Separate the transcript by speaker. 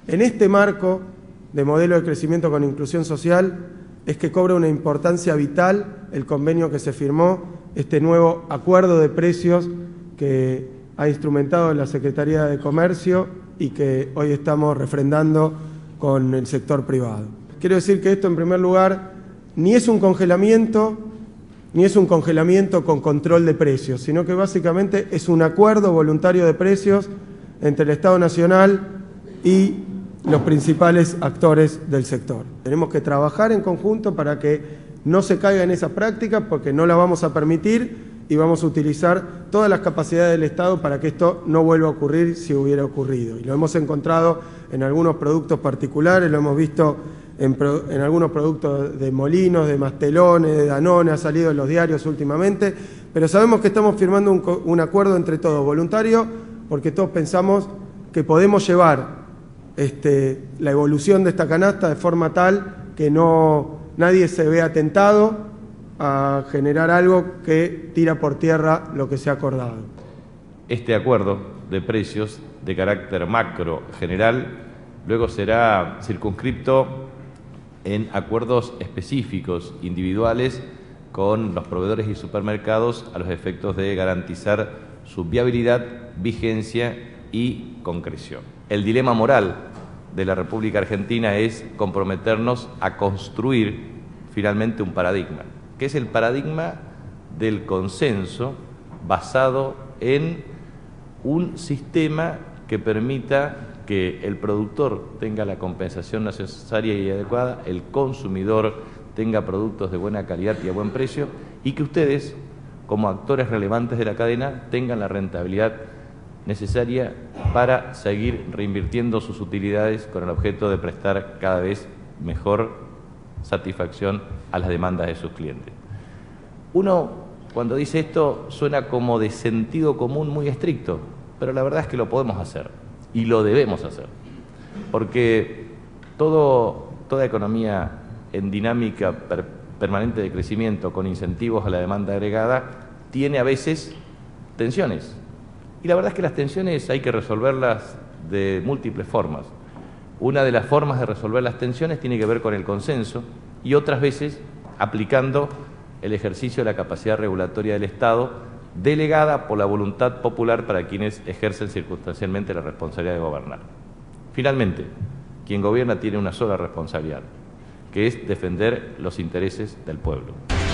Speaker 1: En este marco de modelo de crecimiento con inclusión social es que cobra una importancia vital el convenio que se firmó, este nuevo acuerdo de precios que ha instrumentado la Secretaría de Comercio y que hoy estamos refrendando con el sector privado. Quiero decir que esto, en primer lugar, ni es un congelamiento con control de precios, sino que básicamente es un acuerdo voluntario de precios entre el Estado Nacional y los principales actores del sector. Tenemos que trabajar en conjunto para que no se caiga en esa práctica, porque no la vamos a permitir y vamos a utilizar todas las capacidades del Estado para que esto no vuelva a ocurrir si hubiera ocurrido. Y lo hemos encontrado en algunos productos particulares, lo hemos visto en algunos productos de Molinos, de Mastelones, de Danone, ha salido en los diarios últimamente, pero sabemos que estamos firmando un acuerdo entre todos, voluntario, porque todos pensamos que podemos llevar la evolución de esta canasta de forma tal que nadie se vea tentado a generar algo que tira por tierra lo que se ha acordado.
Speaker 2: Este acuerdo de precios de carácter macro general luego será circunscripto en acuerdos específicos, individuales, con los proveedores y supermercados a los efectos de garantizar su viabilidad, vigencia y concreción. El dilema moral de la República Argentina es comprometernos a construir finalmente un paradigma, que es el paradigma del consenso basado en un sistema que permita que el productor tenga la compensación necesaria y adecuada, el consumidor tenga productos de buena calidad y a buen precio, y que ustedes, como actores relevantes de la cadena, tengan la rentabilidad necesaria para seguir reinvirtiendo sus utilidades con el objeto de prestar cada vez mejor satisfacción a las demandas de sus clientes. Uno, cuando dice esto, suena como de sentido común muy estricto, pero la verdad es que lo podemos hacer y lo debemos hacer, porque toda economía en dinámica permanente de crecimiento con incentivos a la demanda agregada tiene a veces tensiones. Y la verdad es que las tensiones hay que resolverlas de múltiples formas. Una de las formas de resolver las tensiones tiene que ver con el consenso y otras veces aplicando el ejercicio de la capacidad regulatoria del Estado delegada por la voluntad popular para quienes ejercen circunstancialmente la responsabilidad de gobernar. Finalmente, quien gobierna tiene una sola responsabilidad, que es defender los intereses del pueblo.